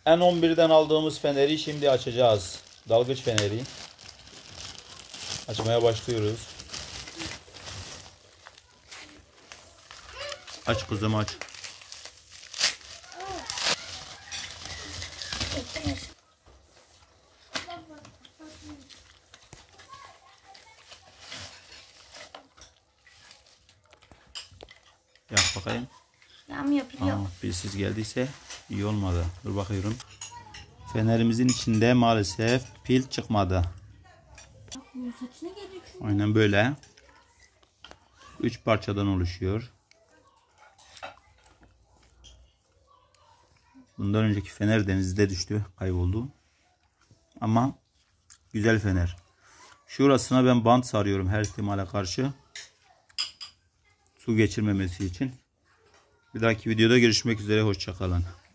N11'den aldığımız feneri şimdi açacağız. Dalgıç feneri. Açmaya başlıyoruz. Aç kızım, aç. Yap bakayım. Yapıyor. Pilsiz geldiyse iyi olmadı. Dur bakıyorum. Fenerimizin içinde maalesef pil çıkmadı. Aynen böyle. 3 parçadan oluşuyor. Bundan önceki fener denizde düştü, kayboldu. Ama güzel fener. Şurasına ben bant sarıyorum her ihtimale karşı. Su geçirmemesi için. Bir dahaki videoda görüşmek üzere. Hoşça kalın.